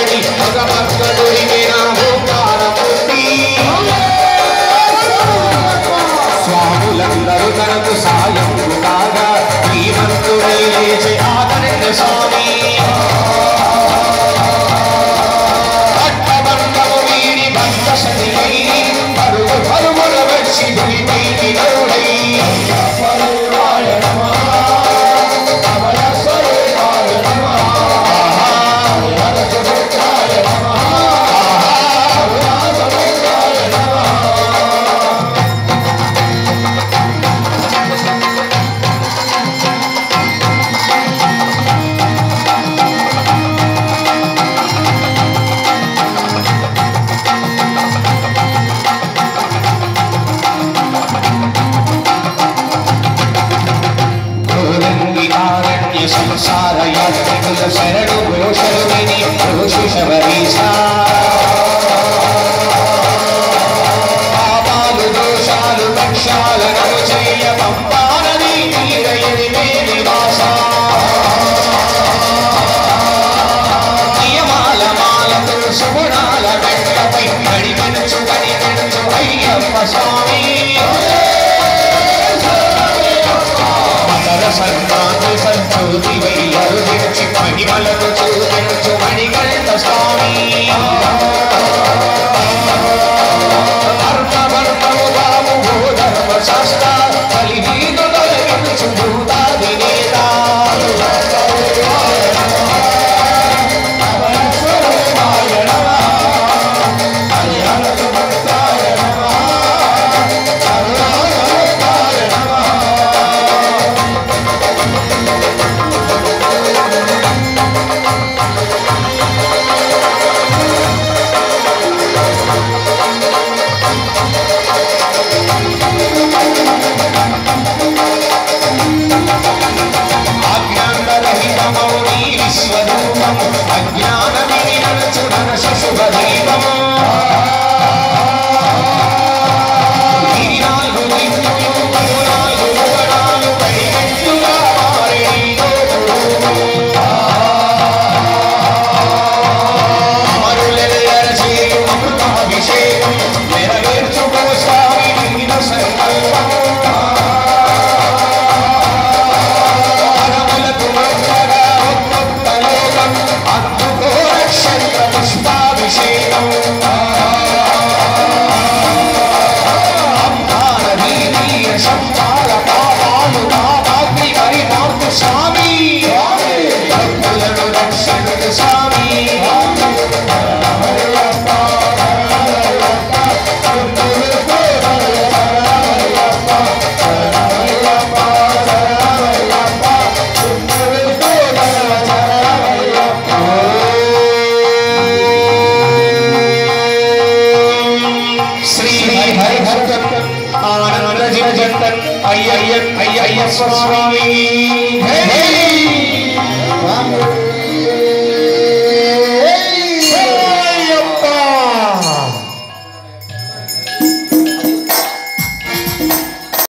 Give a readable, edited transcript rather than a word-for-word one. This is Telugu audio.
ఆల్రెడీ ఒక పక్క దొరికిన ఓంకారమూర్తి స్వాములందరూ తనకు సాయం కాగా ఈ మంత్రుడై లేచి ఆదరణ స్వామి అట్టబంధము వీరి భక్త శనిలై పరుగు పరుగుల వచ్చి దురిపైకి గరుడై సంసార యాత్రికుల శరణు ఘోషలు విని ఘోషిషవరీశా పాపాలు దోషాలు పక్షాలను చెయ్య పంపానది తీరయని నివాస నియమాల మాలతో సుగుణాల వెంటపై గడిగడుచు అయ్యప్ప స్వామి సంక్రాంతి సంచోతి వయ్యరు తెచ్చి మహిమలను చూపించు మణిగంట స్వామి అర్థవర్తము బాబు ధర్మ శాస్త్ర కలిగీను తొలగించు భూతాధినేత आनंद जिन जंतन अय्यप्प स्वामी।